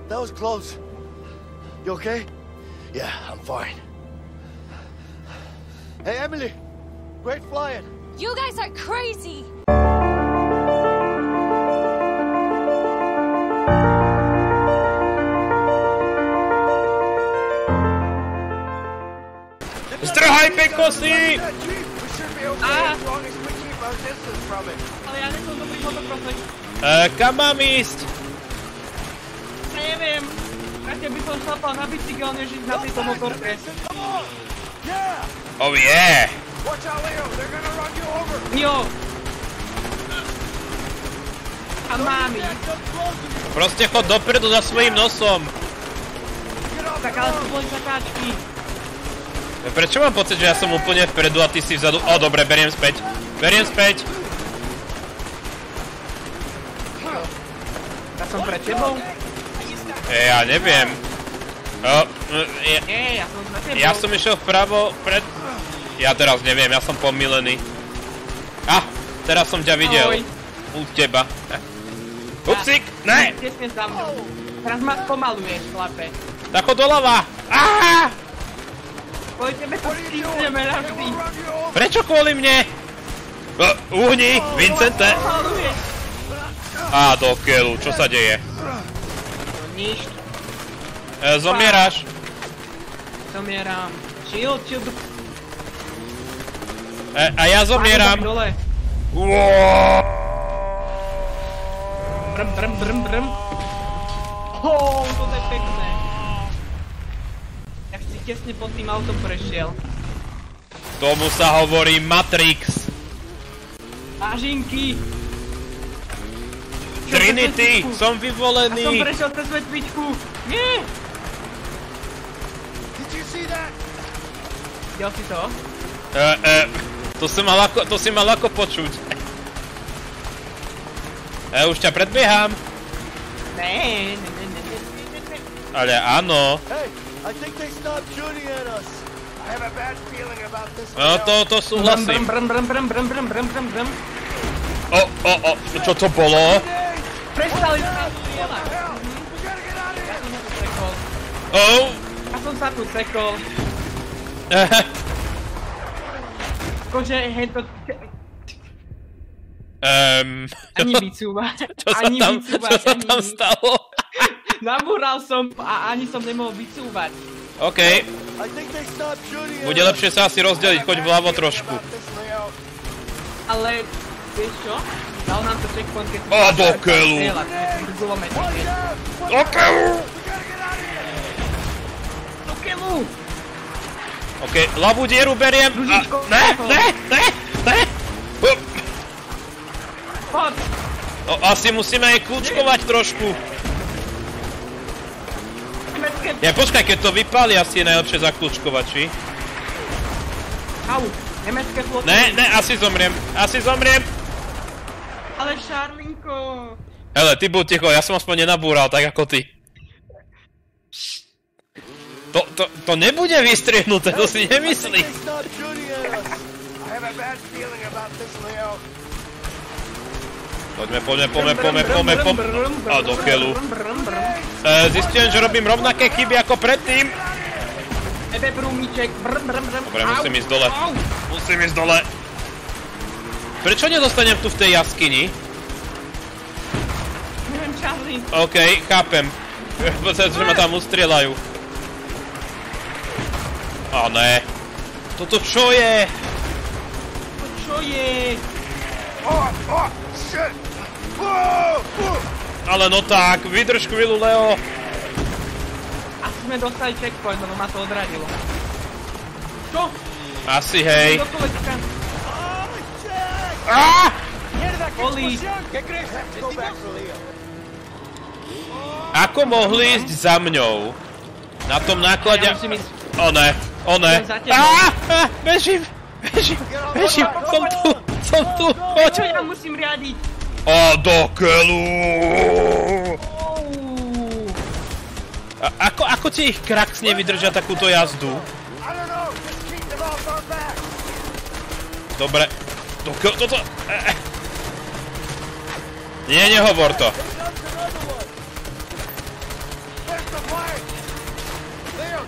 That was close. You okay? Yeah, I'm fine. Hey, Emily. Great flying. You guys are crazy. Zdrhaj pekosy! Ale ja nesom dobrý motokrosek. Kam mám ísť? Neviem. Radšej by som šlapal na bicykel, než ísť na tejto motorke. Oh yeah! Jo. A mámi. Proste chod dopredu za svojím nosom. Tak ale to boli zatáčky. Prečo mám pocit, že ja som úplne vpredu a ty si vzadu? O, dobre, beriem späť. Beriem späť. Ja som pred tebou? Ja neviem. Nie, ja som za tebou. Ja som išiel vpravo, pred... Ja teraz neviem, ja som pomílený. Teraz som ťa videl. Ahoj. U teba. Upsík, ne! Tesne za mnou. Teraz ma spomaluješ, chlape. Tak ho doľava. Kvôli tebe to skýpneme navždy. Prečo kvôli mne? Uhni, Vincente. Spomaluješ. Do keľu, čo sa deje? Nič. Zomieraš. Zomieram. Shield. A ja zomieram. Dole. Brm. Toto je pekné. Jak si tesne pod tým autom prešiel. Tomu sa hovorí Matrix. Vážinky. Trinity, som A som vyvolený. prešiel cez vetvičku. Nie. Videl si to? To si mal ako počuť. Už ťa predbieham. Ne. Ale áno. Hey, I think they stopped shooting at us. I have a bad feeling about this. No to súhlasím. Brm. Čo to bolo? Prestali sa strieľať. Ja som sa tu sekol. Akože hento... Ani vycúvať. Čo sa tam stalo? Nabúral som a ani som nemohol vycúvať. OK. Bude lepšie sa asi rozdeliť, choď vľavo trošku. Ale, vieš čo? Dal nám to checkpoint, keď do keľu. Do keľu! Do keľu! OK, ľavú dieru beriem. Ne! Poď! Asi musíme aj kľúčkovať trošku. Ja počkaj, keď to vypáli, asi je najlepšie zakľúčkovať, či? Au, nemecké floty. Ne, asi zomriem. Ale Šarlinko. Hele, ty buď ticho, ja som aspoň nenabúral, tak ako ty. To nebude vystriehnuté, to si nemyslí. Poďme. A do keľu. Zistujem, že robím rovnaké chyby ako predtým. Ebe brúmiček, brm. Dobre, musím ísť dole. Prečo nedostanem tu v tej jaskyni? Neviem, Charlie. OK, chápem. Pocit, že ma tam ustrieľajú. Ne. Toto čo je? Shit! Ale no tak, vydrž chvíľu, Leo. Asi sme dostali checkpoint, lebo ma to odradilo. Čo? Asi, hej. Do kolečka. Oli. Ako mohli ísť za mňou? Na tom náklade... Ja musím ísť. O ne. Bežím. Som tu, poď. Čo ja musím riadiť? Do keľu. Ako ti ich kraxne vydržia takúto jazdu? Dobre. Do keľu, toto... Nie, nehovor to.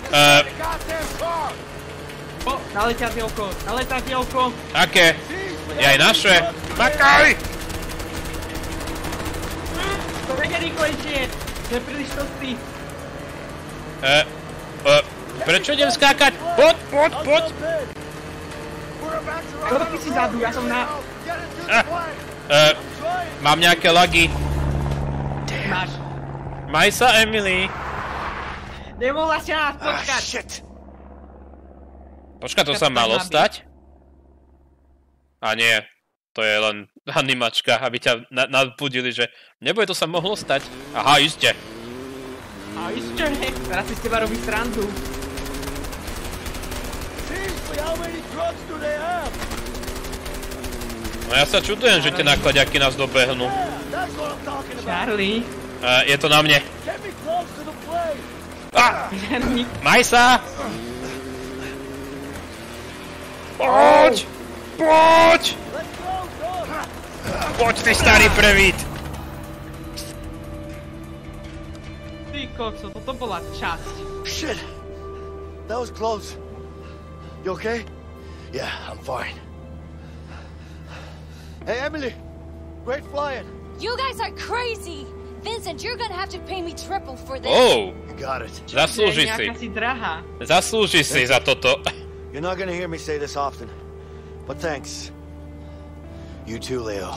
Goddamn car! O, naletateľko. Aké? Je aj naše. Makaj! To veď rýchlejšie. To je príliš tostý. Prečo idem skákať? Poď! Toto ty si zadu, ja som na... Mám nejaké lagy. Máš. Maj sa, Emily. Nemohla si nás počkať. Shit! Počkaj, to sa malo stať? A nie, to je len animačka, aby ťa nadbudili, že nebude to sa mohlo stať. Aha, iste. A iste, teraz si s teba robí srandu. No ja sa čudujem, že tie nakladiaky nás dobehnú. Charlie. Je to na mne. Charlie. Maj sa! Poď! Poď, ty starý prevít! Ty kokso, toto bola časť. Shit! That was close. You okay? Yeah, I'm fine. Hey, Emily! Great flying! You guys are crazy! Vincent, you're gonna have to pay me triple for this. Oh! You got it. Zaslúži si. Nejaká si drahá. Zaslúži si za toto. You're not gonna hear me say this often, but thanks. You too, Leo.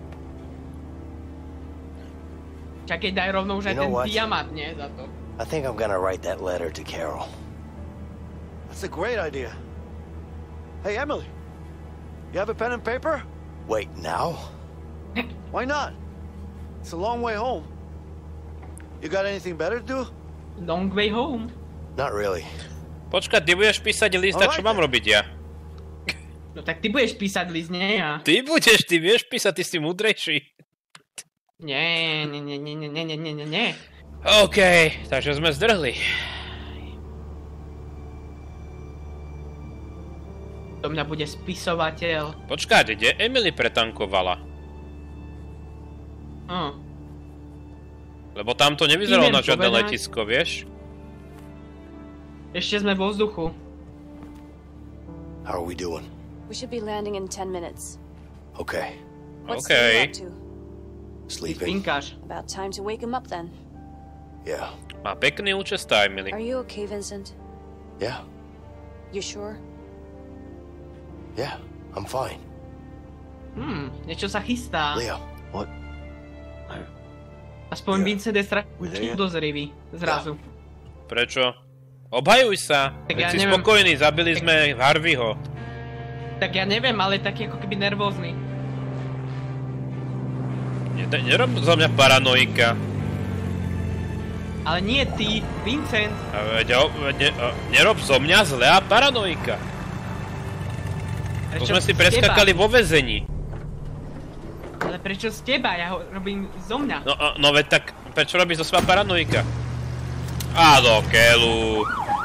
Čakaj, daj rovno už aj You know ten what? diamant, nie? Za to. I think I'm gonna write that letter to Carol. That's a great idea. Hey, Emily. You have a pen and paper? Wait, now? Why not? It's a long way home. You got anything better to do? Long way home. Not really. Počkaj, ty budeš písať list, a čo mám robiť ja? No tak ty budeš písať list, nie ja. Ty vieš písať, ty si múdrejší. Nie. OK, takže sme zdrhli. To mňa bude spisovateľ. Počkaj, kde Emily pretankovala? Lebo tam to nevyzeralo na žiadne letisko, vieš? Ešte sme vo vzduchu. How are we doing? We should be landing in 10 minutes. Okay. What's Okay. Steve up to? Sleeping? Spinkáš. About time to wake him up then. Yeah. Má pekný účes tá Emily. Are you okay, Vincent? Yeah. You sure? Yeah. I'm fine. Niečo sa chystá. Leo, what? Aspoň Yeah. Vincent je strašne With Leo? podozrivý. Zrazu. Prečo? Obhajuj sa. Tak Veď ja si neviem. spokojný, zabili sme Harveyho. Tak ja neviem, ale taký ako keby nervózny. Nerob zo mňa paranoika. Ale nie ty, Vincent. Nerob zo mňa zle a paranoika. To sme si preskakali vo väzení. Ale prečo z teba? Ja ho robím zo mňa. No veď tak, prečo robíš zo seba paranoika? A do keľu.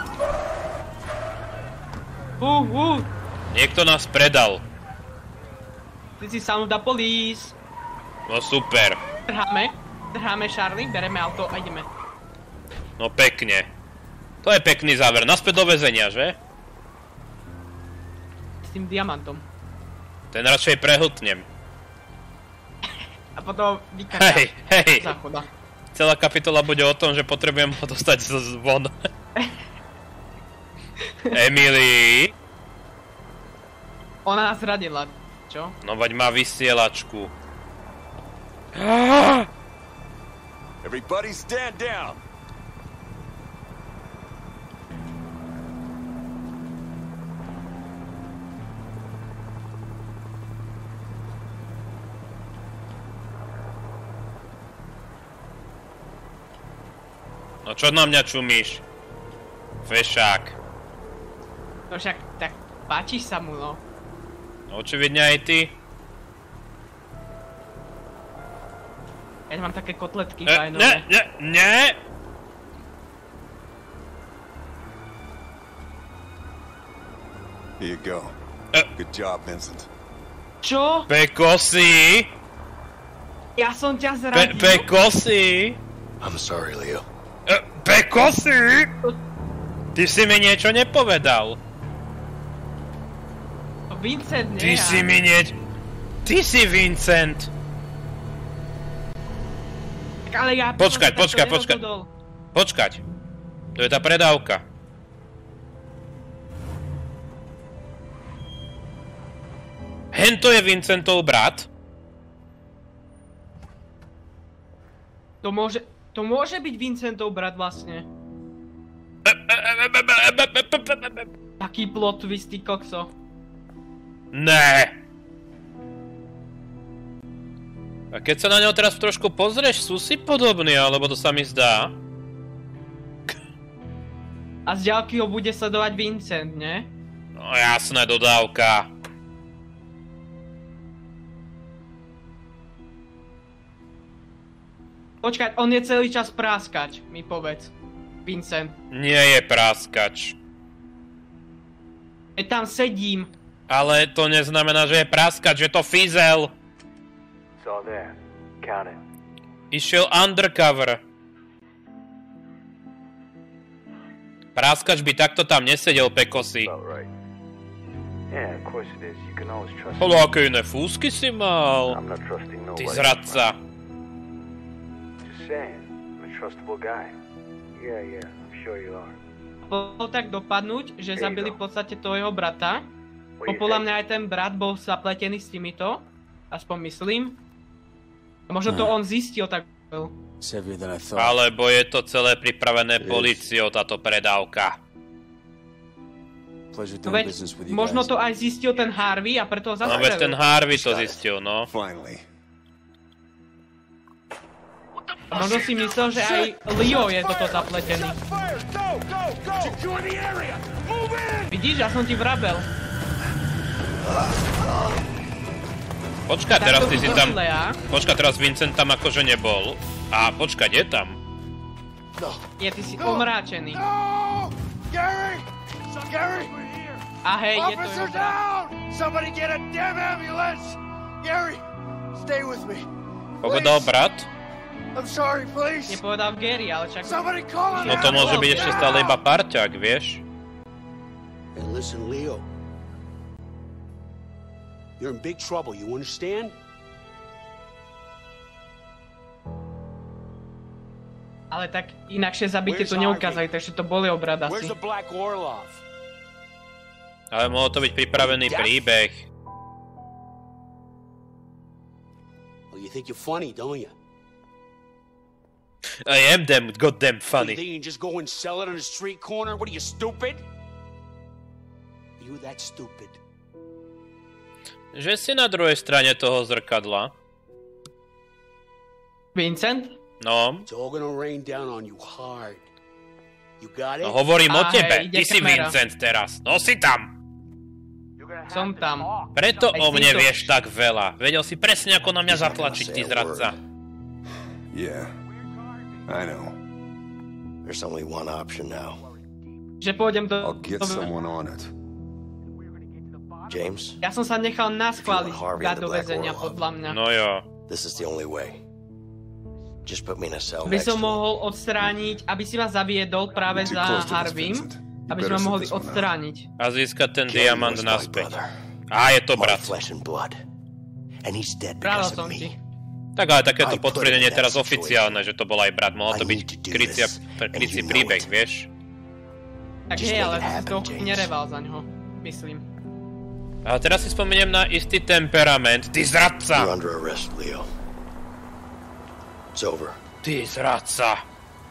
Niekto nás predal. Ty si sound the police. No super. Drháme Charlie, bereme auto a ideme. No pekne. To je pekný záver. Naspäť do väzenia, že? S tým diamantom. Ten radšej prehltnem. A potom vykačám Hej. záchoda. Celá kapitola bude o tom, že potrebujem ho dostať von. Emily. Ona nás radila, čo? No veď má vysielačku. Everybody stand down. No čo na mňa čumíš? Fešák. No však, tak páčiš sa mu, no. Očividne aj ty. Ja mám také kotletky fajnové. Ne. Here you go. Good job, Vincent. Čo? Pekosi. Ja som ťa zradil? Pekosi. I'm sorry, Leo. Pekosi. Ty si mi niečo nepovedal. Vincent, nie Ty ja. si mi niečo... Ty si Vincent. Tak ale ja... Počkať. To je tá predávka. Hento je Vincentov brat. To môže byť Vincentov brat vlastne. Taký plot twist, ty kokso. Né. A keď sa na neho teraz trošku pozrieš, sú si podobní, alebo to sa mi zdá? A z ďalky ho bude sledovať Vincent, ne? No jasné, dodávka. Počkať, on je celý čas práskač, mi povedz. Vincent. Nie je práskač. Tam sedím. Ale to neznamená, že je práskač, že to fizel. It's all there. Count it. Išiel undercover. Práskač by takto tam nesedel, Pekosi. About right. Yeah, of course it is. You can always trust Ale aké iné fúsky si mal? I'm not trusting Ty nobody. zradca. Just saying. I'm a trustable guy. Yeah, I'm sure you are. Bolo tak dopadnúť, že zabili v podstate toho jeho brata. What do you Podľa think? mňa aj ten brat bol zapletený s týmito. Aspoň myslím. A možno to on zistil tak. It's heavier than I thought. Alebo je to celé pripravené políciou, táto predávka. Pleasure No doing veď, business with you možno guys. to aj zistil ten Harvey a preto ho No veď ten zastrelil. Harvey to zistil, no. Finally. A možno si myslel, že aj Leo je toto zapletený. Vidíš, ja som ti vrabel. Počkaj, teraz ty si tam... Lea. Počkaj, teraz Vincent tam akože nebol. A počkaj, je tam. Je, ty si omráčený. Gary! Gary! A hej, je to jeho brat. Somebody get a damn ambulance! Gary, stay with me. Povedal brat? I'm sorry, please. Nepovedal Gary, ale čak... Somebody call an No to môže byť ambulance. ešte stále iba parťák, vieš? Hey, listen, Leo. You're in big trouble, you understand? Ale tak inakšie zabitie to Where's neukázali, Harvey? takže to bol jeho brat Where's asi. the Black Orlov? Ale mohol to byť pripravený príbeh. Well, you think you're funny, don't you? I am damn goddamn You funny. think you can just go and sell it on a street corner? What are you, stupid? Are you that stupid? Že si na druhej strane toho zrkadla. Vincent? No, It's all gonna rain down on you hard. You got it? no hovorím o A tebe. hej, ide Ty si kamera. Vincent teraz. No si tam. Som tam. Preto Aj o mne týmto. vieš tak veľa. Vedel si presne, ako na mňa zatlačiť, ty zradca. Yeah. I know. There's only one option now. Že pôjdem do... I'll get someone on it. James, Ja som sa nechal naschváliť Harvey dať and do the Black väzenia, Orlov. podľa mňa. No jo. this is the only way. Just put me in a cell By next som to him. mohol odstrániť, aby si ma zaviedol práve You're too za close to this, Harveym, Vincent. You aby si better ma sit mohli this one out. odstrániť. A získať ten Gary diamant was my naspäť. brother. Á, je to My brat. flesh and blood. And he's dead Pravil because som of ti. me. Tak ale takéto I put potvrdenie it in je teraz that oficiálne, že to bol aj brat. Mohol to I byť need to do krycí this, and you know príbeh, it. vieš? Tak Just hej, make ale it si happen, to James. nereval za ňoho, myslím. Ale teraz si spomeniem na istý temperament. Ty You're zradca! under arrest, Leo. It's over. Ty zradca!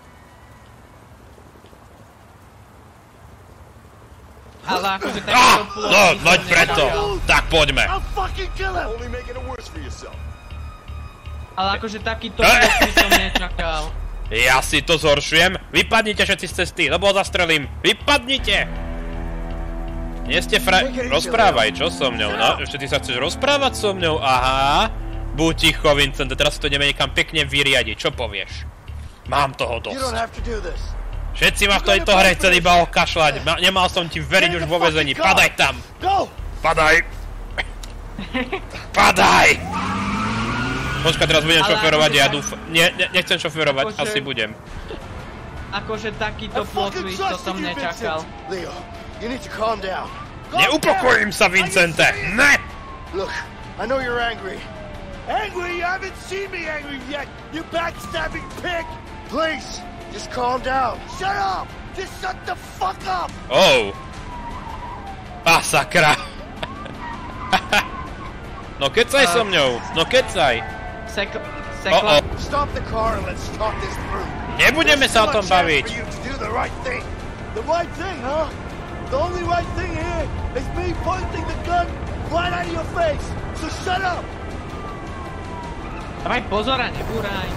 Ale akože takýto plot... No, by som noď preto! nečakal. Tak poďme! fucking kill him! Only making it worse for yourself. Ale akože takýto plot by som nečakal. Ja si to zhoršujem. Vypadnite všetci z cesty, lebo ho zastrelím. Vypadnite! Nie ste Rozprávaj, čo so mňou? No, ešte ty sa chceš rozprávať so mňou? Aha. Buď ticho, Vincent, teraz to ideme niekam pekne vyriadiť. Čo povieš? Mám toho You don't dosť. have to do this. Všetci ma v tejto hre chceli iba okašľať. Nemal som ti veriť už vo väzení. Padaj tam! Go! Padaj! Padaj! Počkaj, teraz budem Ale šoferovať, akože ja tak- dúfam... Nie, nechcem šoferovať, Akože- asi budem. Akože takýto plot twist, to som nečakal. Leo, you need to calm down. Neupokojím sa, Vincente! Ne! Look, I know you're angry. Angry? You haven't seen me angry yet, you backstabbing pig! Please, just calm down. Shut up! Just shut the fuck up! Oh. Sakra. No kecaj so mňou, no kecaj. Stop the car and let's talk this through. Nebudeme sa o tom baviť. The right thing, huh? The only right thing here is me pointing the gun right out of your face. So shut up. Dávaj pozor a nebúraj.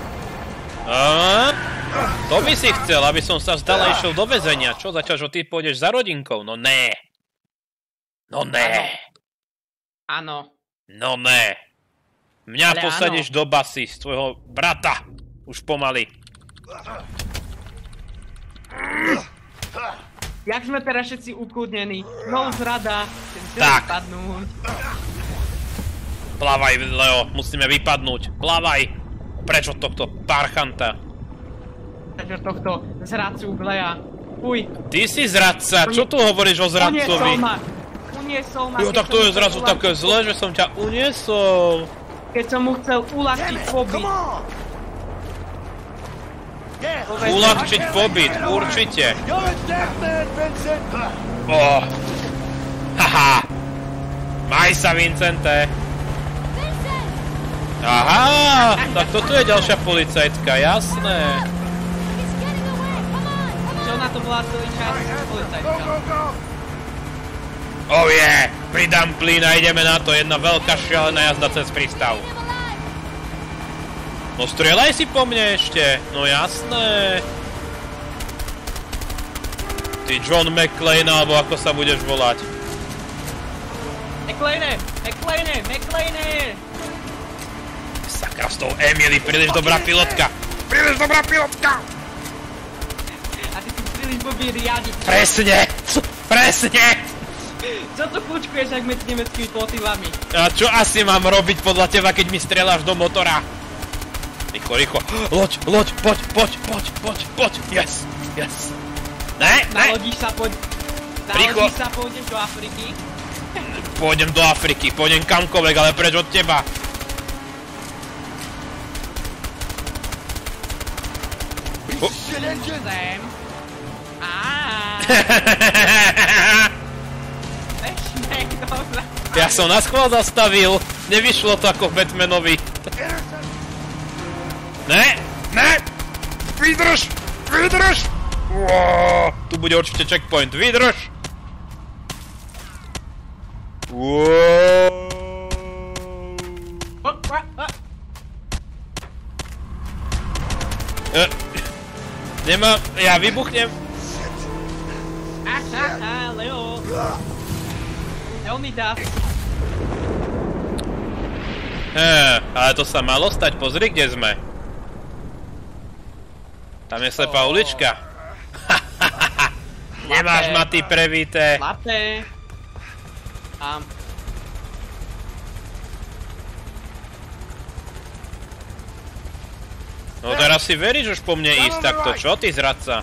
To by si chcel, aby som sa vzdal a išiel do väzenia. Čo, zatiaľ, že ty pôjdeš za rodinkou? No né. No né. Áno. No né. Mňa posadíš do basy z tvojho brata. Už pomaly. Jak sme teraz všetci ukľudnení. No zrada. Tak. Vypadnúť. Plavaj, Leo. Musíme vypadnúť. Plavaj. Preč od tohto parchanta? Preč od tohto zradcu Glea. Uj. Ty si zradca. Čo tu hovoríš o zradcovi? Uniesol ma. Jo, tak to je zrazu také zlé, že som ťa uniesol. Keď som mu chcel uľahčiť pobyt. Uľahčiť pobyt, určite. Haha. Maj sa, Vincente. Aha, tak toto je ďalšia policajtka, jasné. Čo na to bola celý čas policajtka? Oh yeah, pridám plyn a ideme na to, jedna veľká šialená jazda cez prístav. No strieľaj si po mne ešte, no jasné. Ty John McClane, alebo ako sa budeš volať. McClane! Sakra s tou Emily, príliš dobrá pilotka. Príliš dobrá pilotka! A ty si príliš blbý riadiť. Presne! Čo tu kľúčkuješ ak medzi nemeckými flotilami? A čo asi mám robiť podľa teba, keď mi strieľaš do motora? Rýchlo. Loď, poď. Yes. Ne. Nalodíš sa, pôjdeš do Afriky? Pôjdem do Afriky, pôjdem kamkoľvek, ale preč od teba. Sem. Ja som na schvál zastavil. Nevyšlo to ako Batmanovi. Ne. Vydrž. Tu bude určite checkpoint. Vydrž. Nemám, ja vybuchnem. Leo. Help me, Duff. Ale to sa malo stať, pozri, kde sme. Tam je slepá ulička. Nemáš ma, ty prevíte. Lape. No teraz si veríš už po mne ísť takto, čo ty zradca?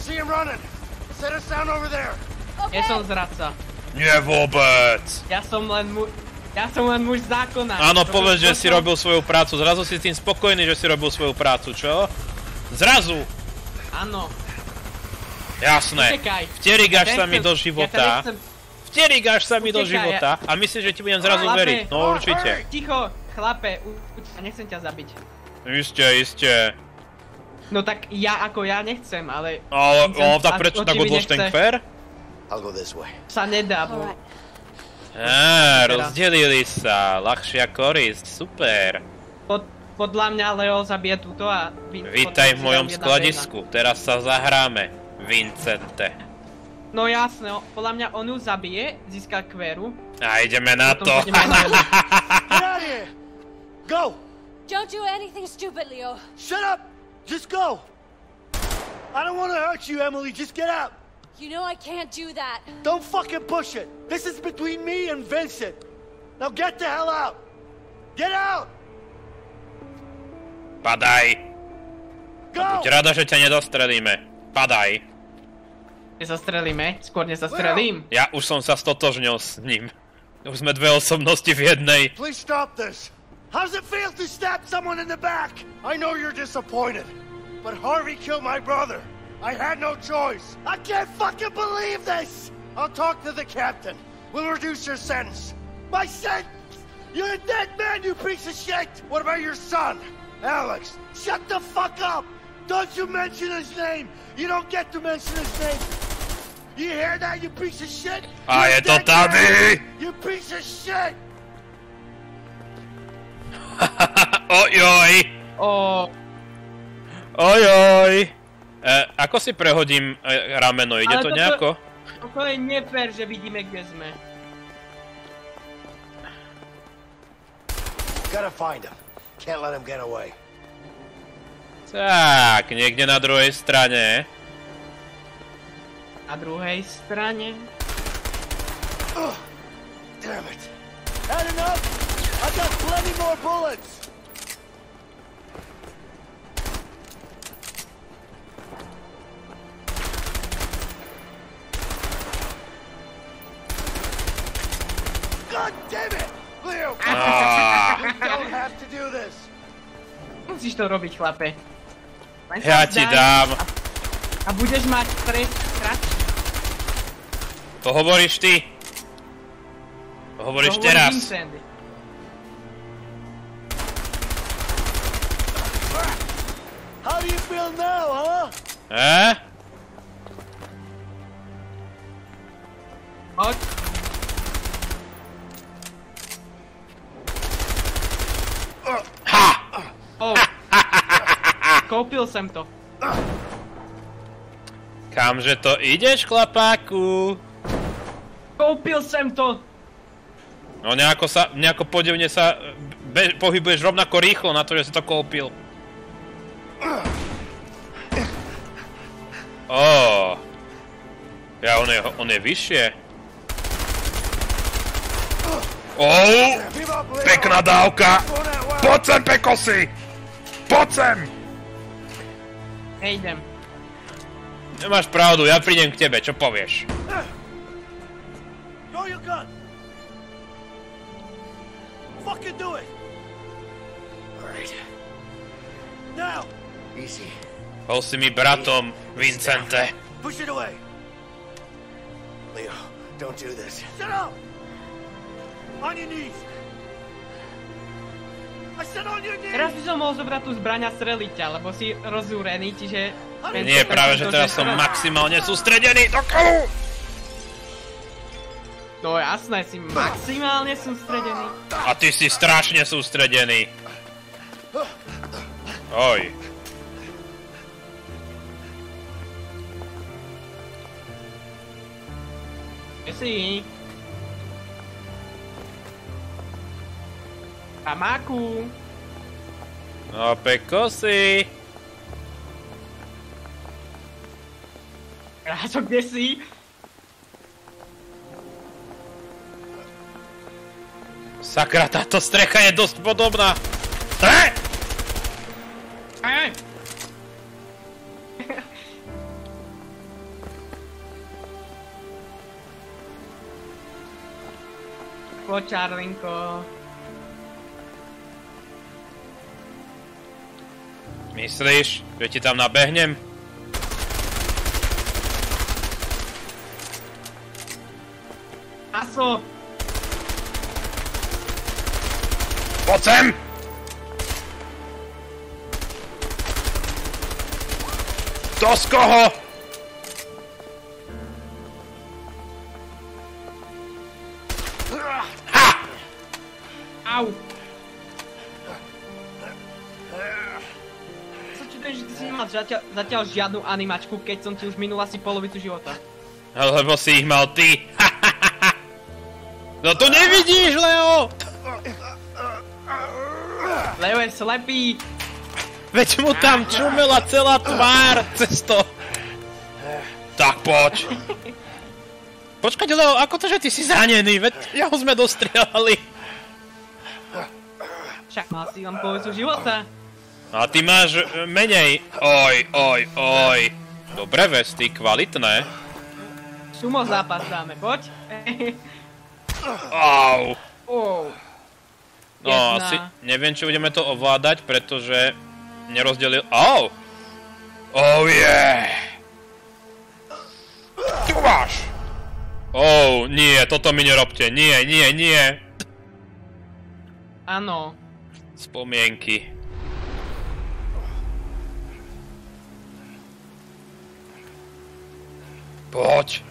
Nie som zradca. Nie vôbec. Ja som len muž zákona. Áno, povedz, že si robil svoju prácu. Zrazu si s tým spokojný, že si robil svoju prácu, čo? Zrazu. Áno. Jasné. Vterigáš sa mi do života. Vterigáš sa mi do života a myslíš, že ti budem zrazu veriť. No určite. Ticho, chlape, nechcem ťa zabiť. Isté. No tak ja nechcem, ale... Ale tak prečo tak odlož ten kver? Sa nedá, bo... Rozdelili sa. Ľahšia korisť, super. Podľa mňa Leo zabije túto a... Vítaj v mojom skladisku, teraz sa zahráme, Vincente. No jasné, podľa mňa on ju zabije, získa kveru. A ideme na to. Get out of here! Go! Don't do anything stupid, Leo. Shut up! Just go! I don't want to hurt you, Emily. Just get out. You know I can't do that. Don't fucking push it. This is between me and Vincent. Now get the hell out. Get out! Padaj. Buď rada, že ťa nedostrelíme. Padaj. Nezastrelíme? Skôr nezastrelím. Ja už som sa stotožnil s ním. Už sme dve osobnosti v jednej. Please stop this. How does it feel to stab someone in the back? I know you're disappointed, but Harvey killed my brother. I had no choice. I can't fucking believe this. I'll talk to the captain. We'll reduce your sentence. My sentence? You're a dead man, you piece of shit. What about your son, Alex? Shut the fuck up. Don't you mention his name. You don't get to mention his name. You hear that, you piece of shit? A je to tady! You piece of shit! Ojoj! Ojoj! Ako si prehodím rameno? Ide to nejako? To je nefér, že vidíme, kde sme. Gotta find him. Can't let him get away. Tak, niekde na druhej strane. Na druhej strane? Damn it. Had enough? I got plenty more bullets. God damn it! Leo, we don't have to do this. Musíš to robiť, chlape. Ja ti dám. A budeš mať trest kratší. To hovoríš ty. To hovoríš teraz. How do you feel now, huh? Hoď. Ha! Oh. Koupil jsem to. Kamže to ideš, chlapáku? Koupil jsem to. No nejako podivne sa pohybuješ rovnako rýchlo na to, že si to kúpil. Ja, on je vyššie. Pekná dávka! Poď sem, Pekosi! Poď sem! Nejdem. Nemáš pravdu, ja prídem k tebe, čo povieš? Throw your gun! Fucking do it! Alright. Now! Easy. Bol si mi bratom, Vincente. Push it away! Leo, don't do this. Shut up! On your knees! I said on your knees! Teraz by som mohol zobrať tú zbraň a streliť ťa, lebo si rozúrený, čiže... Nie, práve, že teraz som maximálne sústredený do kolu! No jasné, si maximálne sústredený. A ty si strašne sústredený. Oj. Kde si? Kamáku. No, Pekosi. Kráčo, kde si? Sakra, táto strecha je dosť podobná. Poď, Čarlinko. Myslíš, že ti tam nabehnem? Aso! Poď sem! To z koho? Ha! Au! Co čudujem, že ty si nemal zatiaľ žiadnu animačku, keď som ti už minul asi polovicu života. Lebo si ich mal ty. No to nevidíš, Leo! Leo je slepý. Veď mu tam čumela celá tvár cez to. Tak poď. Počkať, Leo, ako to, že ty si zranený? Veď ja ho sme dostrieľali. Však mal si len polovicu života. A ty máš menej. Oj. Dobre vesty, kvalitné. Sumo zápas dáme, poď. Au. No, Jedna. asi neviem, či budeme to ovládať, pretože nerozdelil... Au! Oh yeah! Tu máš! Oh, nie, toto mi nerobte, nie. Áno. Spomienky. Poď!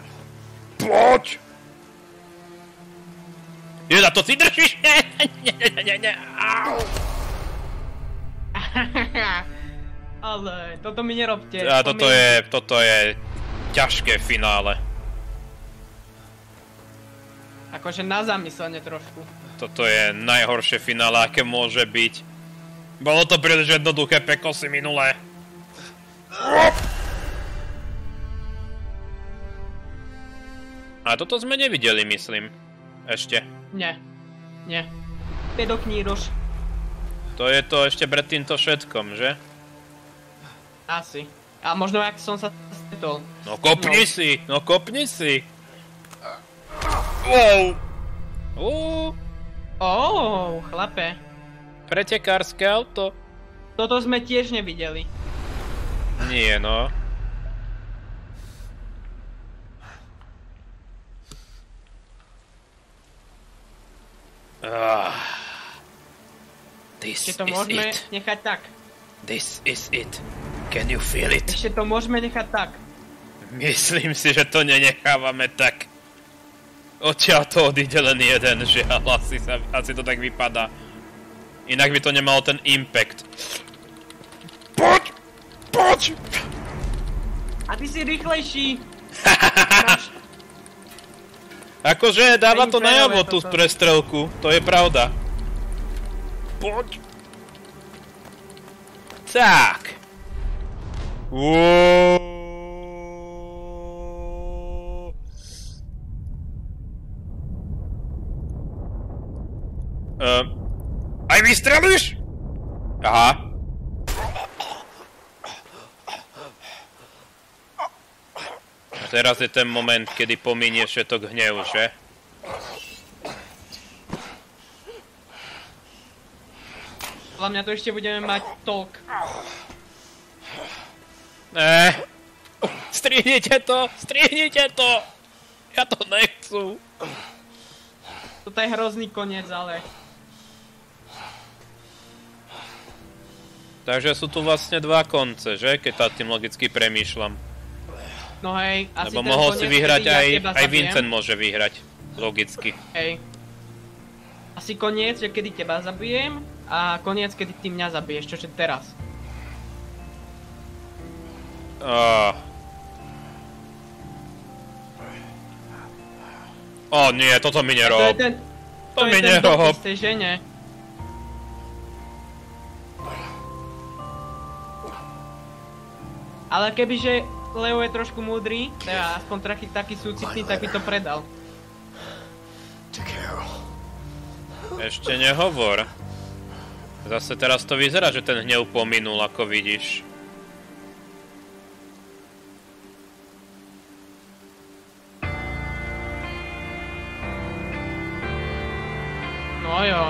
Jeda, to si držíš? Nie. Au. Ale toto mi nerobte. A toto je ťažké finále. Akože na zamyslenie trošku. Toto je najhoršie finále, aké môže byť. Bolo to príliš jednoduché, peklo si minulé. A toto sme nevideli, myslím. Ešte. Nie. Pedokníroš. To je to ešte pred týmto všetkom, že? Asi. A možno ak som sa stretol. No kopni si! Wow! Chlape. Pretekárske auto. Toto sme tiež nevideli. Nie, no. This Ešte to is môžeme it. nechať tak. This is it. Can you feel it? Ešte to môžeme nechať tak. Myslím si, že to nenechávame tak. Odtiaľ to odíde len jeden, žiaľ, asi to tak vypadá. Inak by to nemalo ten impact. Poď! A ty si rýchlejší. Akože dáva to Není najavo férové tú toto. prestrelku, to je pravda. Poď! Tak. Aj vystrelíš? Aha. A teraz je ten moment, kedy pominie všetok hnev, že? Podľa mňa to ešte budeme mať talk. Strihnite to! Ja to nechcú. Toto je hrozný koniec, ale... Takže sú tu vlastne dva konce, že? Keď tá tým logicky premýšľam. No hej, asi Lebo ten mohol koniec, si vyhrať kedy ja teba aj zabijem. Vincent môže vyhrať. Logicky. Hej. Asi koniec, že kedy teba zabijem a koniec, kedy ty mňa zabiješ, čože teraz. O nie, toto mi nerob. To je ten dopis tej žene. Ale kebyže Leo je trošku múdry, teda aspoň taký súcitný, tak by to predal. Ešte nehovor. Zase teraz to vyzerá, že ten hnev pominul, ako vidíš. No jo.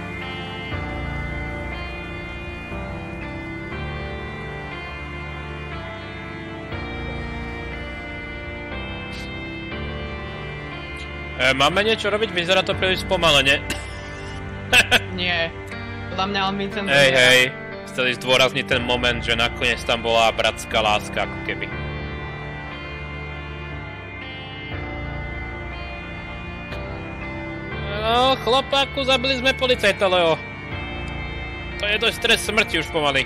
Máme niečo robiť? Vyzerá to príliš spomalene. Nie. Podľa mňa on Vincent... Hej. Chceli zdôrazniť ten moment, že nakoniec tam bola bratská láska, ako keby. No, chlapáku, zabili sme policajta, Leo. To je dosť trest smrti už pomaly.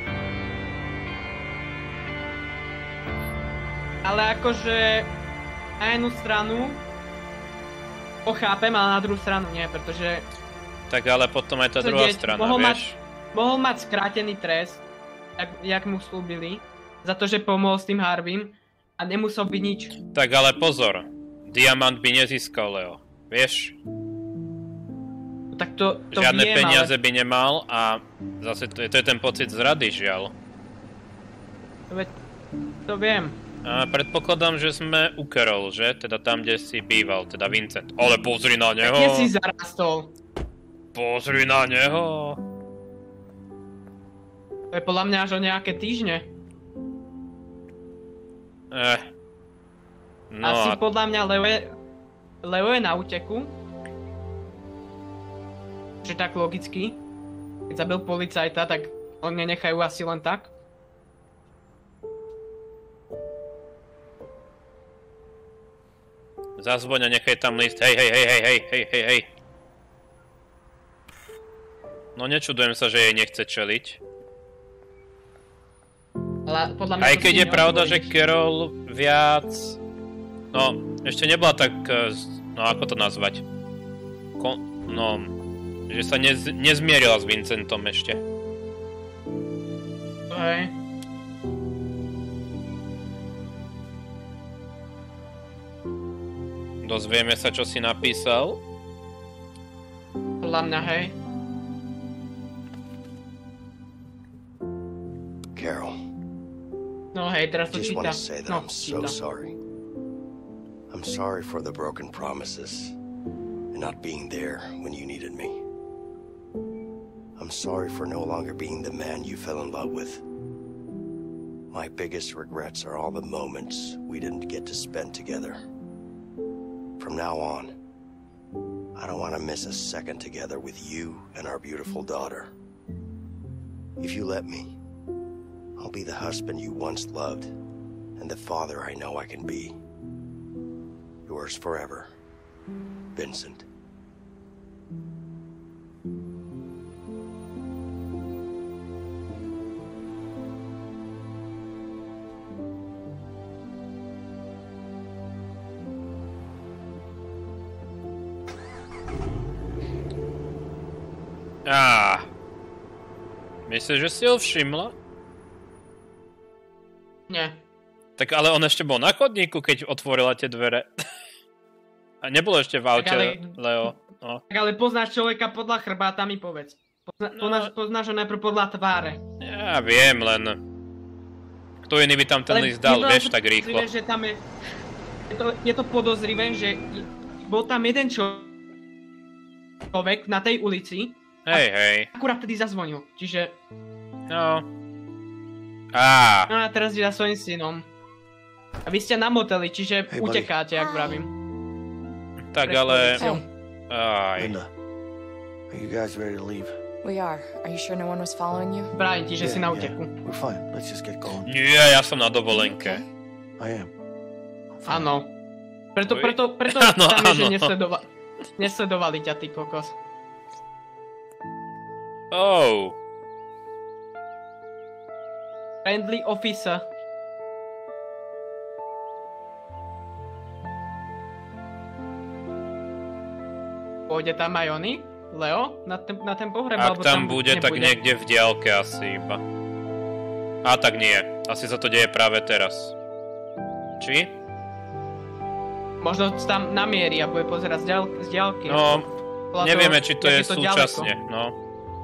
Ale akože... Na jednu stranu... Pochápem, ale na druhú stranu nie, pretože... Tak ale potom aj tá druhá strana, vieš? Mohol mať skrátený trest, jak mu slúbili, za to, že pomohol s tým Harvym a nemusel byť nič. Tak ale pozor, Diamant by nezískal, Leo, vieš? Tak to žiadne viem, peniaze ale... by nemal a zase to je ten pocit zrady, žiaľ. To viem. A predpokladám, že sme u Carol, že? Teda tam, kde si býval, teda Vincent. Ale pozri na neho! Kde si zarastol? Pozri na neho! To je podľa mňa až o nejaké týždne. No asi a... podľa mňa Leo je na úteku. Že tak logicky. Keď zabil policajta, tak on nenechajú asi len tak. Zazvoň a nechaj tam list. Hej. No nečudujem sa, že jej nechce čeliť. Ale podľa mňa aj to keď si je pravda, že neodvojíš. Carol viac... No, ešte nebola tak... No, ako to nazvať? No... Že sa nezmierila s Vincentom ešte. Hej. Dozvieme sa, čo si napísal. Podľa mňa, hej. Carol, No hej, teraz to just číta. want to say that No, I'm so číta. sorry. I'm sorry for the broken promises and not being there when you needed me. I'm sorry for no longer being the man you fell in love with. My biggest regrets are all the moments we didn't get to spend together. From now on, I don't want to miss a second together with you and our beautiful daughter. If you let me, I'll be the husband you once loved and the father I know I can be. Yours forever, Vincent. Myslíš, že si ho všimla? Nie. Tak ale on ešte bol na chodníku, keď otvorila tie dvere. A nebolo ešte v aute, Leo. No. Tak ale poznáš človeka podľa chrbáta, mi povedz. Poznáš ho najprv podľa tváre. Ja viem, len... Kto iný by tam ten list dal, vieš, tak rýchlo. Že tam je to podozrivé, že bol tam jeden človek na tej ulici. Hej. Akurát vtedy zazvonil, čiže... No. No a teraz ide za svojím synom. A vy ste na moteli, čiže utekáte, jak vravím. Tak ale... Linda, are you guys ready to leave? We are. Are you sure no one was following you? Vravím ti, že si na uteku. We're fine. Let's just get going. Nie, ja som na dovolenke. I am. Áno. Preto Áno, tam je, že áno. nesledovali ťa, ty kokos. Oh. Friendly officer. Pôjde tam aj oni? Leo? Na ten pohreb? Ak alebo tam bude, tak niekde v diaľke asi iba. A tak nie. Asi sa to deje práve teraz. Či? Možno tam namierí a bude pozerať z diaľky. No, nevieme, či to je to súčasne, ďaleko. no.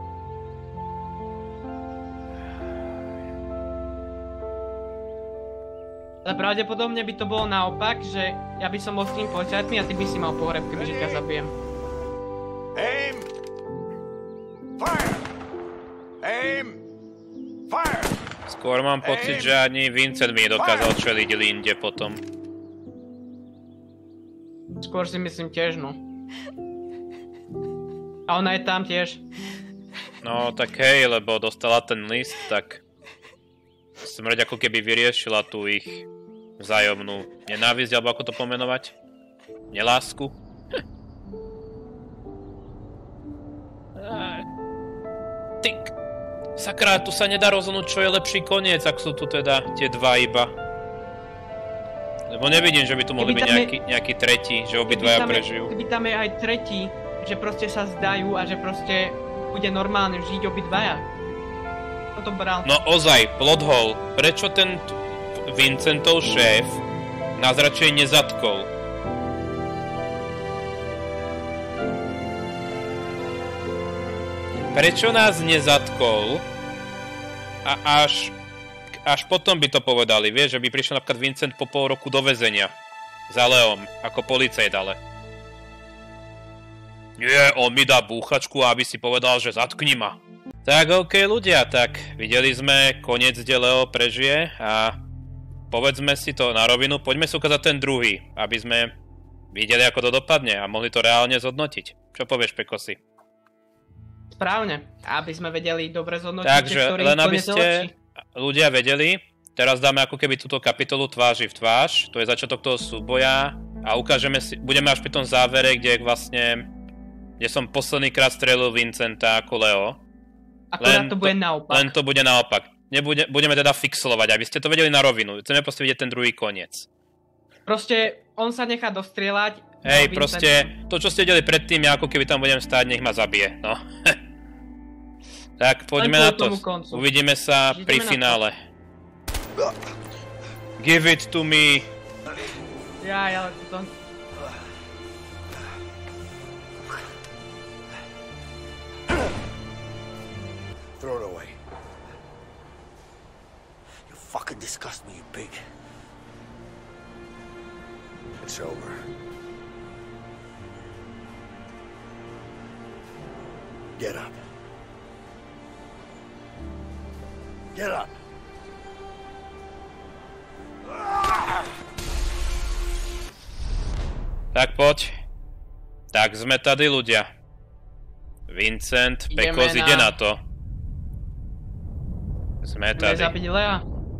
Ale pravdepodobne by to bolo naopak, že ja by som bol s tým policajtmi a ty by si mal pohreb, keďže ťa zabijem. Aim! Fire! Aim! Fire! Skôr mám pocit, že ani Vincent mi nedokázal čeliť Linde potom. Skôr si myslím tiež, no. A ona je tam tiež. No tak hej, lebo dostala ten list, tak... Smrť ako keby vyriešila tú ich vzájomnú nenávisť, alebo ako to pomenovať? Nelásku? Tyk! Sakra, tu sa nedá rozhodnúť, čo je lepší koniec, ak sú tu teda tie dva iba. Lebo nevidím, že by tu mohli byť nejaký tretí, že obidvaja prežijú. Keby tam je aj tretí, že proste sa zdajú a že proste bude normálne žiť obidvaja. To bral. No ozaj, plot hole. Prečo ten Vincentov šéf nás radšej nezatkol? Prečo nás nezatkol? A až potom by to povedali, vieš, že by prišiel napríklad Vincent po pol roku do väzenia. Za Leom, ako policajt, ale. Nie, on mi dá búchačku, aby si povedal, že zatkni ma. Tak okej, ľudia, tak videli sme koniec, kde Leo prežije a povedzme si to na rovinu, poďme si ukázať ten druhý, aby sme videli, ako to dopadne a mohli to reálne zhodnotiť. Čo povieš, Pekosi? Správne, aby sme vedeli dobre zhodnotiť, takže ktorý len aby koniec je ste lepší. ľudia vedeli, teraz dáme ako keby túto kapitolu tváři v tvář, to je začiatok toho súboja a ukážeme si, budeme až pri tom závere, kde vlastne, kde som posledný krát strelil Vincenta ako Leo. Akurát to bude naopak. Len to bude naopak. Budeme teda fixlovať, aby ste to vedeli na rovinu. Chceme proste vidieť ten druhý koniec. Proste on sa nechá dostrieľať. Hej, proste to, čo ste vedeli predtým, ja ako keby tam budem stáť, nech ma zabije, no. Tak, poďme na to. Uvidíme sa pri finále. Give it to me. Ale to... Throw it away. You fucking disgust me, you pig. It's over. Get up. Get up. Tak poď. Tak sme tady, ľudia. Vincent, Pekos ide na to. Sme tady. Bude zabiť Lea.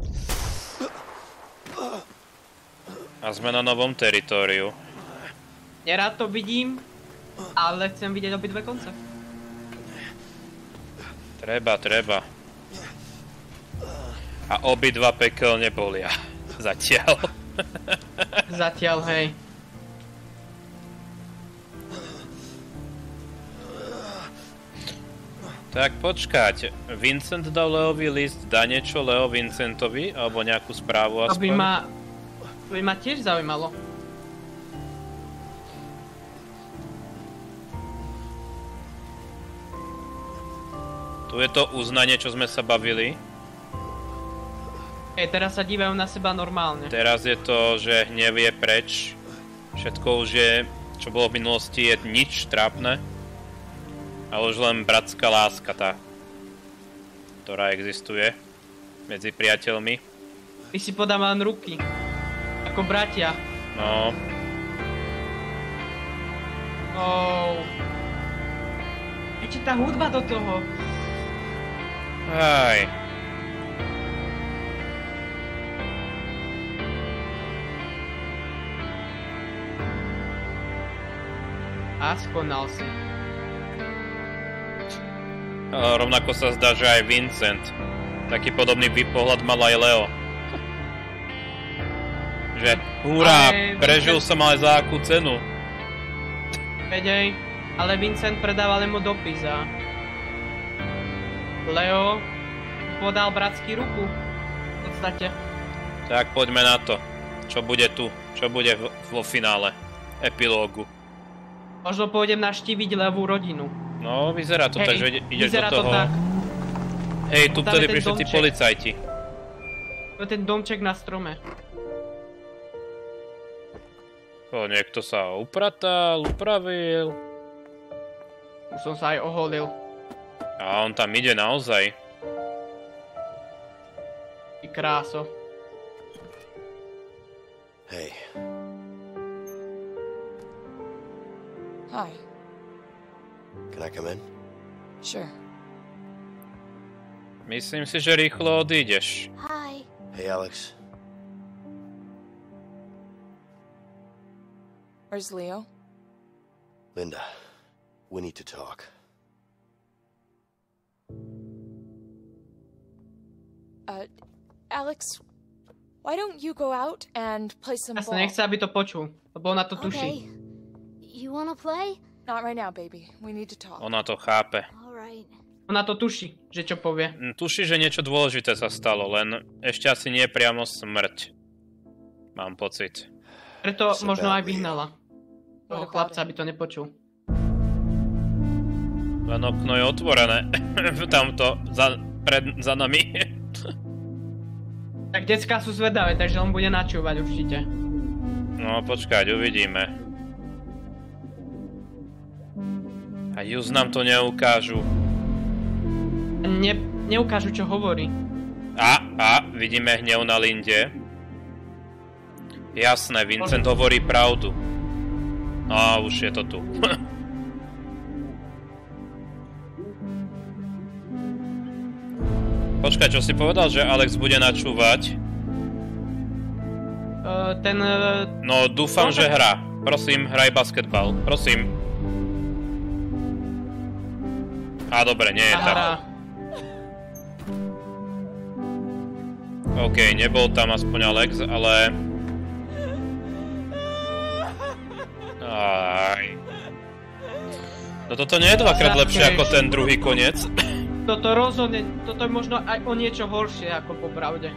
A sme na novom teritóriu. Nerád to vidím, ale chcem vidieť obidve konce. Treba. A obidva pekelne bolia. Zatiaľ. Zatiaľ, hej. Tak počkať, Vincent dal Leovi list, dá niečo Leo Vincentovi? Alebo nejakú správu aspoň? To by ma tiež zaujímalo. Tu je to uznanie, čo sme sa bavili. Teraz sa dívajú na seba normálne. Teraz je to, že hnev je preč. Všetko už je, čo bolo v minulosti, je nič trápne. Ale už len bratská láska tá, ktorá existuje medzi priateľmi. My si podáme len ruky. Ako bratia. No. Ešte tá hudba do toho. Aj. A skonal si. Rovnako sa zdá, že aj Vincent. Taký podobný pohľad mal aj Leo. Že hurá, prežil som, ale za akú cenu? Vedej, ale Vincent predával mu dopis a Leo podal bratský ruku. V podstate. Tak poďme na to. Čo bude tu? Čo bude vo finále? Epilógu. Možno pôjdem navštíviť Leovú rodinu. No, vyzerá to tak, že ideš do toho. Vyzerá to tak. Hej, tu vtedy prišli tí policajti. To je ten domček na strome. Niekto sa upratal, upravil. Už som sa aj oholil. A on tam ide naozaj. Ty kráso. Hey. Hi. Can I come in? Sure. Myslím si, že rýchlo odídeš. Hi. Hey, Alex. Where's Leo? Linda, we need to talk. Alex, why don't you go out and play some ball? Jasne, nechce, aby to počul, lebo ona to tuší. You wanna play? Not right now, baby. We need to talk. Ona to chápe. Alright. Ona to tuší, že čo povie. Tuší, že niečo dôležité sa stalo, len ešte asi nie priamo smrť. Mám pocit. Preto možno aj vyhnala toho chlapca, aby to nepočul. Len okno je otvorené. Tamto, za nami. Tak decká sú zvedavé, takže on bude načúvať určite. No počkať, uvidíme. A just nám to neukážu. Neukážu, čo hovorí. A, vidíme hnev na Linde. Jasné, Vincent hovorí pravdu. No, už je to tu. Počkaj, čo si povedal, že Alex bude načúvať? No, dúfam, že hrá. Prosím, hraj basketbal. Prosím. Á, dobre, nie je tam. OK, nebol tam aspoň Alex, ale... Aj. No toto nie je dvakrát lepšie ako ten druhý koniec. Toto rozhodne, toto je možno aj o niečo horšie ako popravde.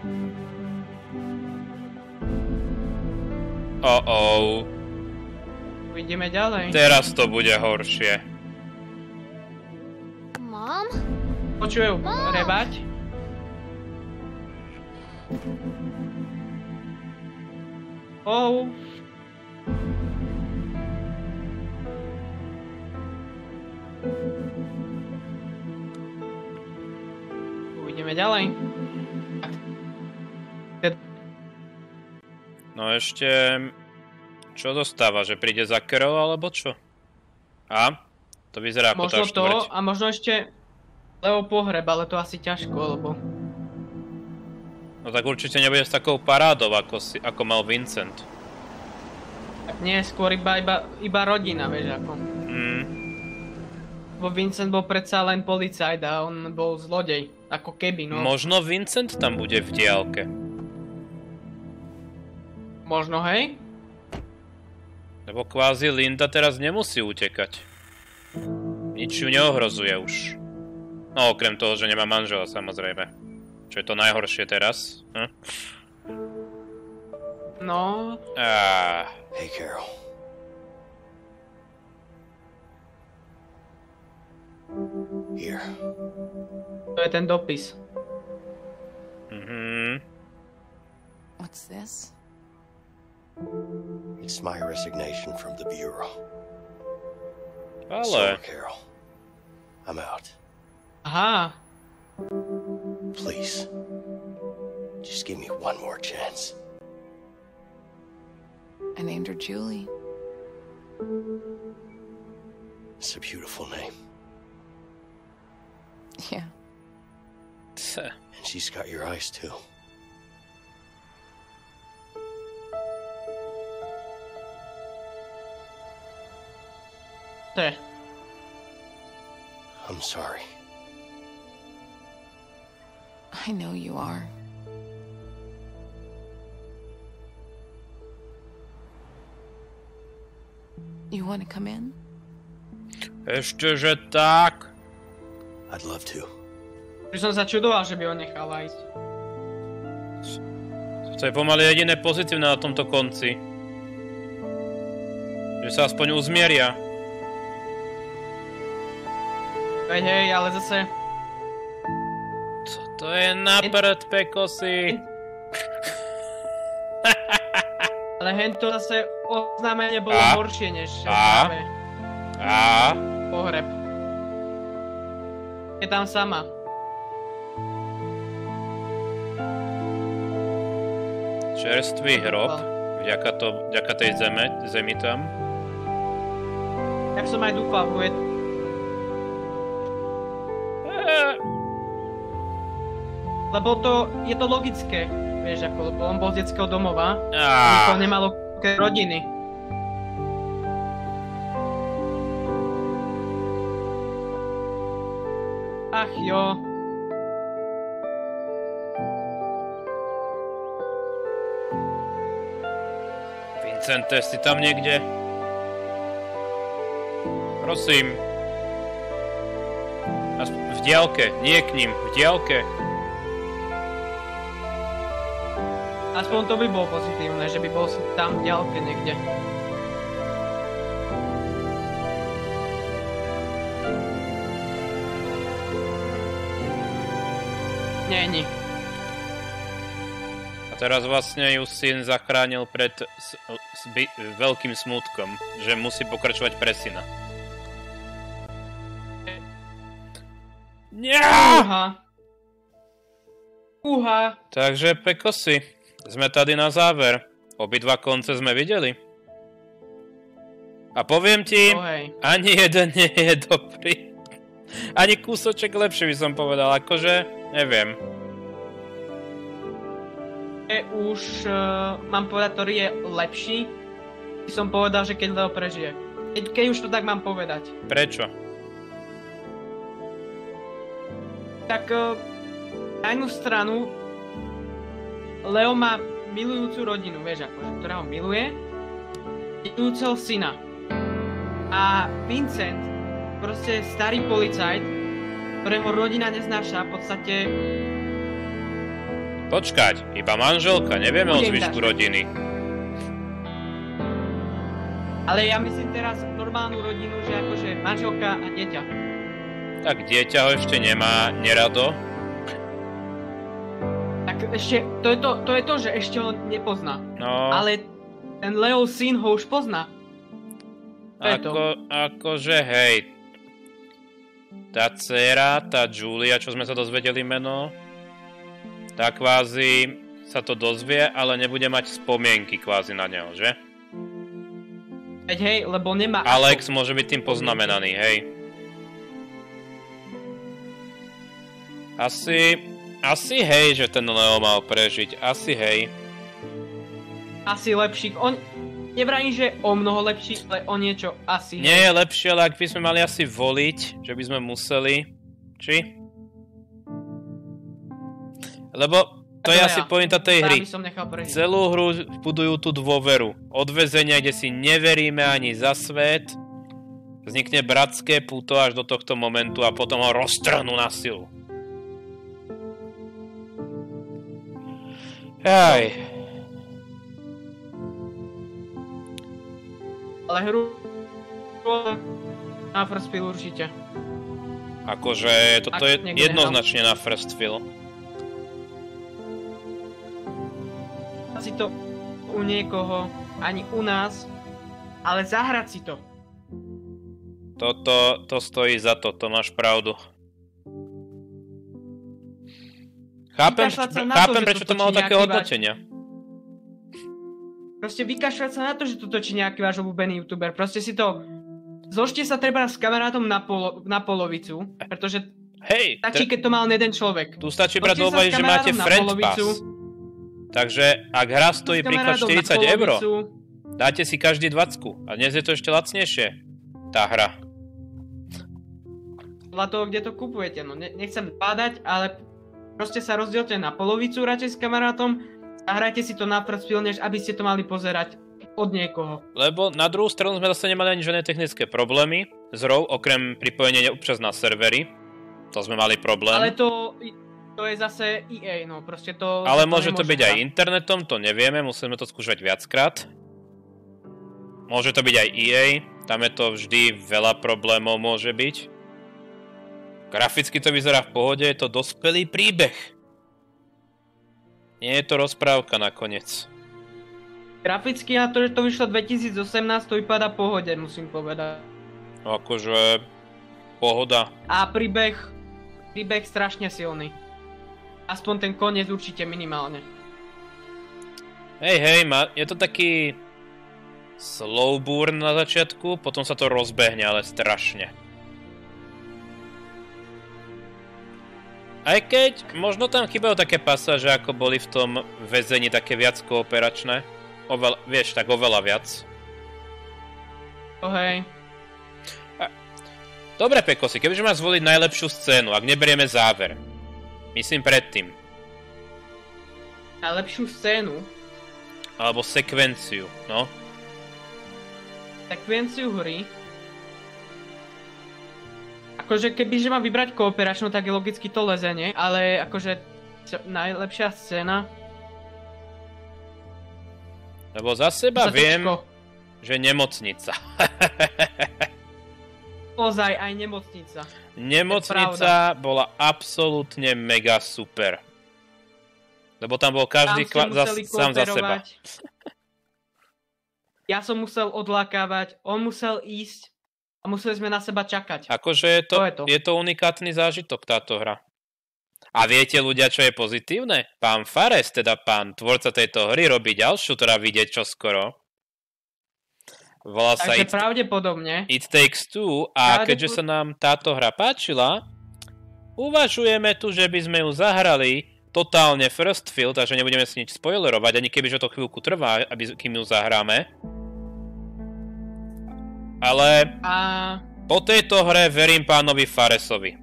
Uvidíme ďalej. Teraz to bude horšie. Mom? Počujú rebať. Uvidíme ďalej. No ešte... Čo zostáva? Že príde za Carol, alebo čo? A? To vyzerá ako tá štvrť. Možno to, a možno ešte Leo pohreb, ale to asi ťažko, lebo... No tak určite nebude s takou parádou, ako mal Vincent. Tak nie, skôr iba rodina, vieš ako. Bo Vincent bol predsa len policajt a on bol zlodej, ako keby, no. Možno Vincent tam bude v diaľke. Možno, hej? Lebo kvázi Linda teraz nemusí utekať. Nič ju neohrozuje už. No okrem toho, že nemá manžela, samozrejme. Čo je to najhoršie teraz. No... Hey, Carol. Here. To je ten dopis. What's this? It's my resignation from the Bureau. Ale... Sorry, Carol. I'm out. Aha. Please. Just give me one more chance. I named her Julie. It's a beautiful name. Yeah. And she's got your eyes, too. I'm sorry. I know you are. You want to come in? Ešte, že tak. I'd love to. Už som sa čudoval, že by ho nechala ísť. To je pomaly jediné pozitívne na tomto konci. Že sa aspoň uzmieria. Hej, ale zase... Co to je na prd, pekosy? Ale hento zase oznámenie bolo horšie než práve pohreb. Je tam sama. Čerstvý hrob, vďaka tej zemi tam. Jak som aj dúfal, bude... Lebo je to logické, vieš, ako, lebo on bol z detského domova, nikoho nemalo rodiny. Ach jo. Vincente, si tam niekde? Prosím. V diaľke, nie k ním, v diaľke. Aspoň to by bolo pozitívne, že by bol tam v diaľke niekde. Není. A teraz vlastne ju syn zachránil pred veľkým smútkom, že musí pokračovať pre syna. Uha. Takže Pekosi, sme tady na záver. Obidva konce sme videli. A poviem ti, ani jeden nie je dobrý. Ani kúsoček lepší by som povedal, akože, neviem. Už mám povedať, ktorý je lepší. By som povedal, že keď Leo prežije. Keď už to tak mám povedať. Prečo? Tak na jednu stranu Leo má milujúcu rodinu, vieš, akože, ktorá ho miluje, milujúceho syna. A Vincent, proste starý policajt, ktorého rodina neznáša, v podstate... Počkať, iba manželka, nevieme o zvyšku rodiny. Ale ja myslím teraz normálnu rodinu, že akože manželka a dieťa. Tak dieťa ho ešte nemá nerado. Tak ešte, to je to, že ešte ho nepozná. No. Ale ten Leo syn ho už pozná. Akože hej. Tá dcéra, tá Julia, čo sme sa dozvedeli meno, tá kvázi sa to dozvie, ale nebude mať spomienky kvázi na neho, že? Veď hej, lebo nemá... Alex môže byť tým poznamenaný, hej. Asi hej, že ten Leo mal prežiť, asi hej. Asi lepší, nevrajím, že o mnoho lepší, ale o niečo asi. Nie je lepšie, ale ak by sme mali asi voliť, že by sme museli, či? Lebo to je asi pointa tej hry. Celú hru budujú tú dôveru. Od väzenia, kde si neveríme ani za svet, vznikne bratské puto až do tohto momentu a potom ho roztrhnú na silu. Aj. Ale hru na first feel určite. Akože toto je jednoznačne na first feel. Si to u niekoho, ani u nás, ale zahrať si to. To stojí za to máš pravdu. Chápem, prečo to malo také hodnotenia. Proste vykašľať sa na to, že tu točí nejaký váš obľúbený youtuber. Proste si to... Zložte sa treba s kamarátom na polovicu, pretože stačí, keď to mal jeden človek. Tu stačí brať do úvahy, že máte friend pass. Takže ak hra stojí príklad 40 €, dáte si každý 20. A dnes je to ešte lacnejšie, tá hra. Podľa toho, kde to kupujete, no nechcem pádať, ale proste sa rozdielte na polovicu radšej s kamarátom a hrajte si to na first feel, než aby ste to mali pozerať od niekoho. Lebo na druhú stranu sme zase nemali ani žiadne technické problémy s RAW, okrem pripojenia občas na servery. To sme mali problém. Ale to je zase EA, no proste to... Ale môže to byť aj internetom, to nevieme, musíme to skúšať viackrát. Môže to byť aj EA, tam je to vždy veľa problémov môže byť. Graficky to vyzerá v pohode, je to dospelý príbeh. Nie je to rozprávka nakoniec. Graficky na to, že to vyšlo 2018, to vypadá pohode, musím povedať. No akože... pohoda. A príbeh strašne silný. Aspoň ten koniec určite minimálne. Hej, je to taký... slow burn na začiatku, potom sa to rozbehne, ale strašne. Aj keď možno tam chýbajú také pasáže, ako boli v tom väzení také viac kooperačné. Vieš, tak oveľa viac. Hej. Dobre, Pekosi, kebyže máš zvoliť najlepšiu scénu, ak neberieme záver. Myslím predtým. Najlepšiu scénu? Alebo sekvenciu, no. Sekvenciu hry? Akože kebyže mám vybrať kooperačnú, tak je logicky to lezenie, ale akože najlepšia scéna... Lebo za seba viem, že nemocnica. Ozaj, aj nemocnica. Nemocnica bola absolútne mega super. Lebo tam bol každý sám za seba. Ja som musel odlákávať, on musel ísť a museli sme na seba čakať. Akože je to unikátny zážitok táto hra. A viete ľudia, čo je pozitívne? Pán Fares, teda pán tvorca tejto hry, robí ďalšiu, ktorá vyjde čoskoro. Volá sa Takže pravdepodobne. It Takes Two a keďže sa nám táto hra páčila, uvažujeme tu, že by sme ju zahrali totálne first feel, takže nebudeme si nič spoilerovať, ani kebyže to chvíľku trvá, kým ju zahráme. Ale po tejto hre verím pánovi Faresovi.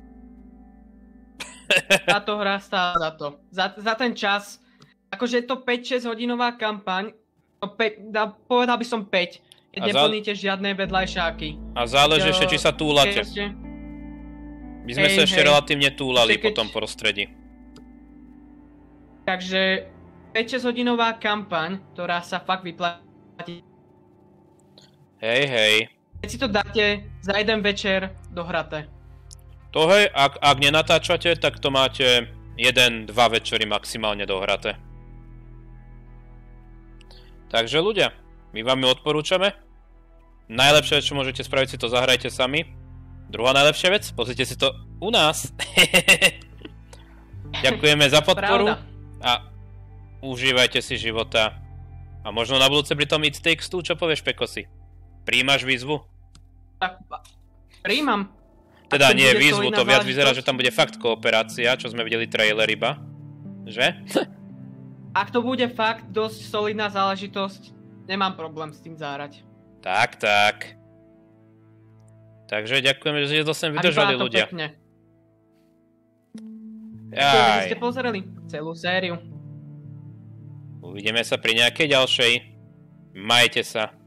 Táto hra stála za to. Za ten čas. Akože je to 5-6 hodinová kampaň. Povedal by som 5. Keď neplníte žiadne vedľajšáky. A záleží ešte, či sa túlate. My sme sa ešte relatívne túlali po tom prostredí. Takže 5-6 hodinová kampaň, ktorá sa fakt vyplatí. Hej. Keď si to dáte za jeden večer dohraté. To hej, ak nenatáčate, tak to máte 1-2 večery maximálne dohraté. Takže ľudia, my vám ju odporúčame. Najlepšie, čo môžete spraviť, si to zahrajte sami. Druhá najlepšia vec, pozrite si to u nás. Ďakujeme za podporu. A užívajte si života. A možno na budúce pri tom It Takes Two, čo povieš, Pekosi? Príjmaš výzvu? Tak, príjmam. Teda nie výzvu, to viac vyzerá, že tam bude fakt kooperácia, čo sme videli trailer iba. Že? Ak to bude fakt dosť solidná záležitosť, nemám problém s tým zahrať. Tak. Takže ďakujeme, že ste to sem vydržali, ľudia. Pekne. Ďakujeme, že ste pozreli celú sériu. Uvidíme sa pri nejakej ďalšej. Majte sa.